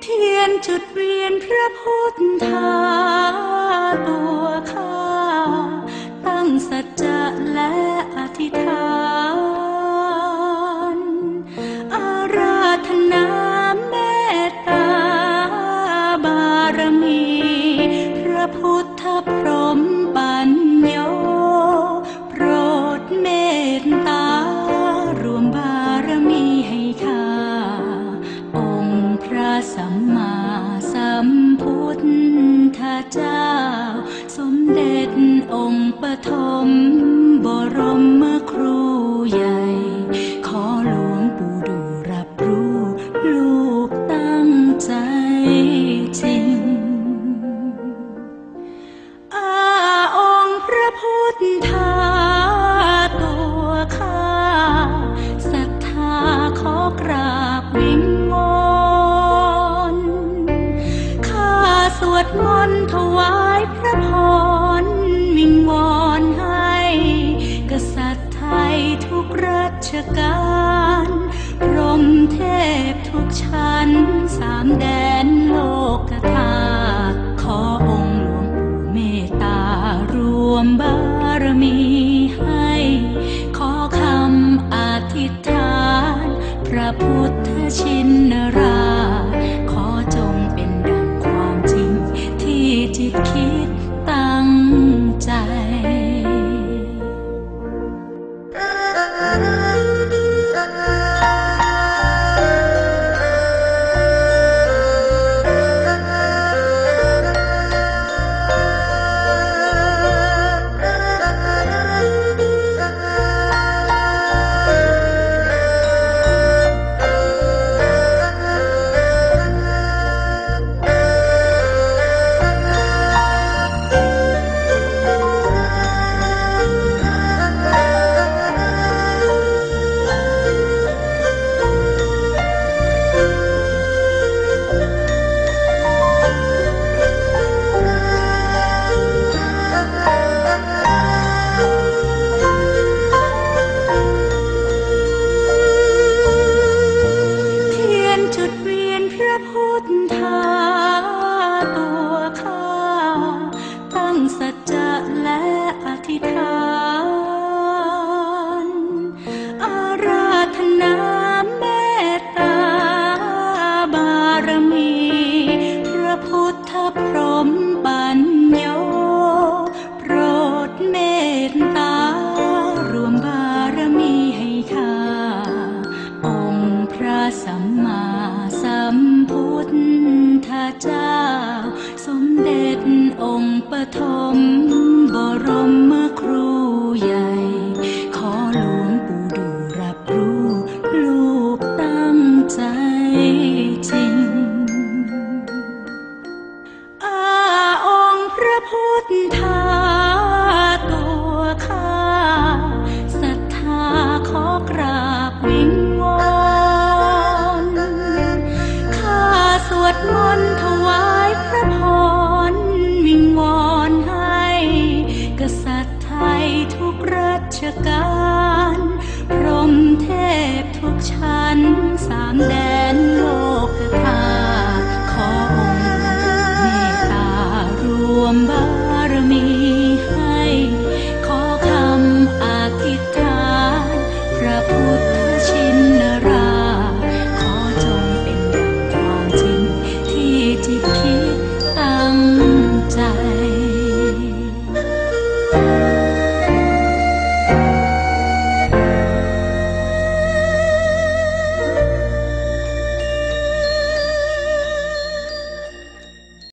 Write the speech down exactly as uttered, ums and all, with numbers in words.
ทียนจุดเวียนพระพุทธาตัวข้าตั้งสัจจะและอธิษฐานอาราธนาเมตตาบารมีพระพุทธพรหมปัญโยโปรดเมตตารวมบารมีให้ข้าองค์พระสัมมาสัมพุทธเจ้าสมเด็จองค์ปฐมบรมครูใหญ่ขอหลวงปู่ดูรับรู้ลูกตั้งใจจริงอาองค์พระพุทธาตัวข้าศรัทธาขอกราบวิงวอนข้าสวดมนต์ถวายพระพรวิงวอนให้กษัตริย์ไทยทุกรัชกาลพรหมเทพทุกชั้นสามแดนโลกธาตุขอองค์หลวงปู่เมตตารวมบารมีให้ขอคำอธิษฐานพระพุทธชินราชขอจงเป็นดังความจริงที่จิตคิดตั้งใจสัจจะและอธิษฐานอาราธนาเมตตาบารมีพระพุทธพรหมปัญโยโปรดเมตตารวมบารมีให้ข้าองค์พระสัมมาสัมพุทธเจ้าสมเด็จองค์ปฐม